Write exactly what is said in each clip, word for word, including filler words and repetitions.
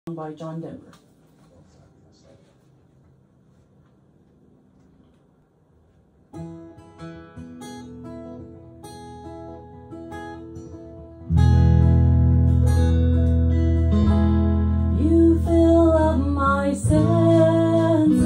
by John Denver. You fill up my senses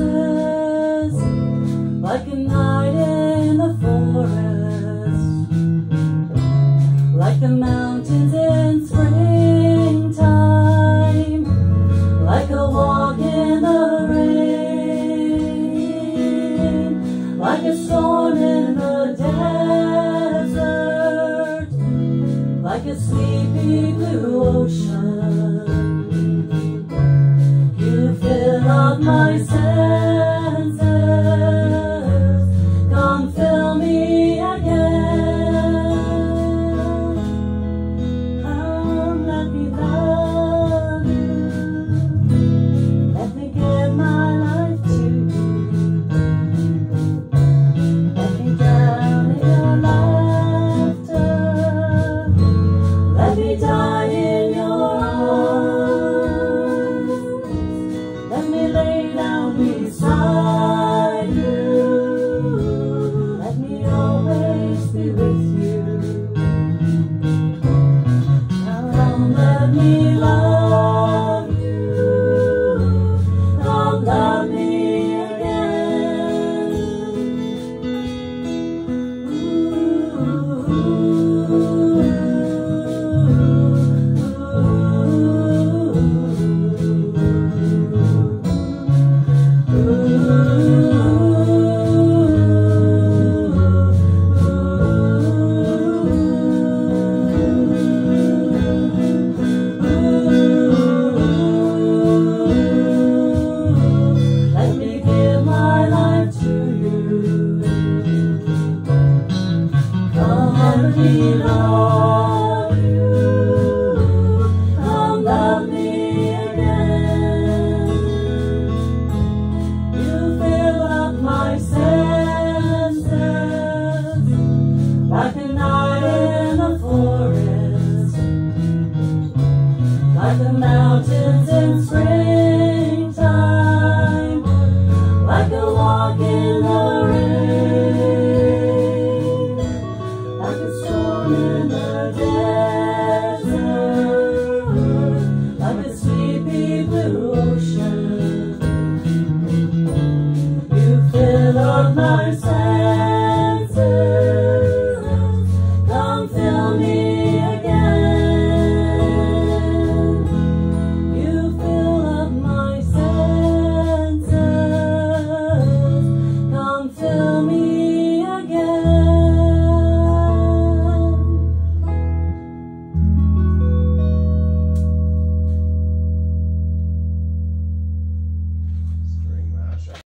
like a night in the forest, like the mountains in springtime, like a walk in the rain, like a storm in the desert, like a sleepy blue ocean. You fill up my senses, come fill me again. Come let me love you, let me give my life to you, let me drown in your laughter, let me die in your arms, let me lay down beside you, let me always be with you. Come let me love you, come love me again. Let me give my life to you. Come let me love you, come love me again. You fill up my senses like a night in the forest, like the mountains in springtime, like a walk in the rain, like a storm in the desert, like a sleepy blue